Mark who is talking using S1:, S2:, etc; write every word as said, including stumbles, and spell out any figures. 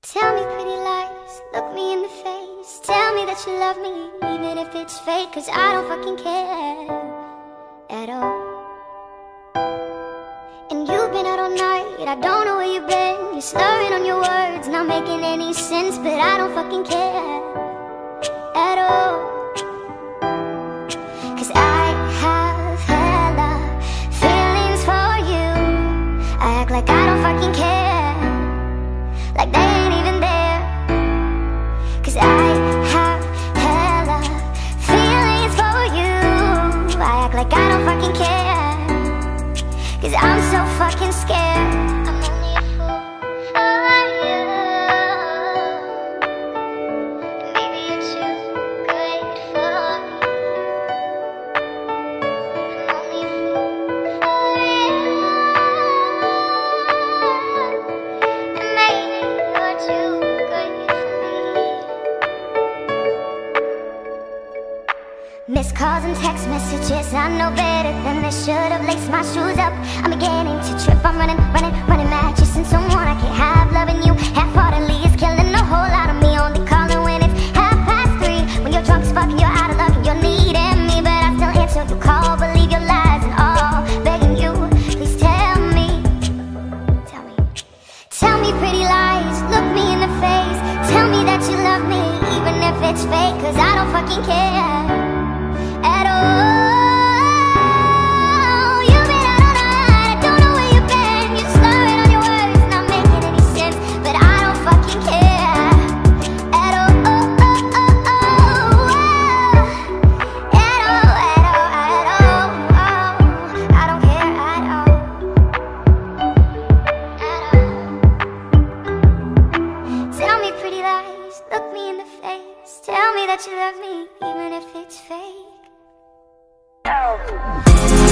S1: Tell me pretty lies, look me in the face. Tell me that you love me, even if it's fake. Cause I don't fucking care at all. And you've been out all night, I don't know where you've been. You're slurring on your words, not making any sense. But I don't fucking care at all. Cause I have hella feelings for you. I act like I don't fucking care, like they ain't even there. Cause I have hella feelings for you. I act like I don't fucking care, cause I'm so fucking scared. I'm only a fool for you, and maybe you're too good for me. I'm only a fool for you, and maybe you're too good for me. Missed calls and text messages, I know better than this. Should've laced my shoes up, I'm beginning to trip. I'm running, running, running mad, chasing someone I can't have. Loving you half-heartedly is killing a whole lot of me. Only calling when it's half past three. When you're drunk as fuck and you're out of luck and you're needing me. But I still answer your call, believe your lies and all. Begging you, please tell me. Tell me Tell me pretty lies, look me in the face. Tell me that you love me, even if it's fake. Cause I don't fucking care at all. You've been out all night, I don't know where you've been. You're slurring on your words, not making any sense. But I don't fucking care at all. At all, at all, at all. I don't care at all. At all. Tell me pretty lies, look me in the face. Tell me that you love me, even if it's fake. Oh.